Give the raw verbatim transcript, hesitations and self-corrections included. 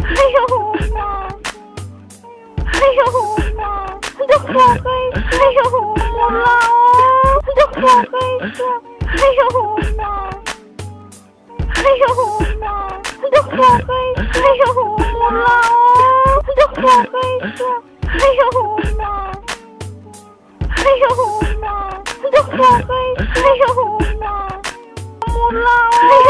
Ayoma. Ayoma. Doko guys. Ayoma. Doko guys. Ayoma. Ayoma. Doko guys. Ayoma. Doko guys. Ayoma. Ayoma. Doko guys. Ayoma. Ayoma.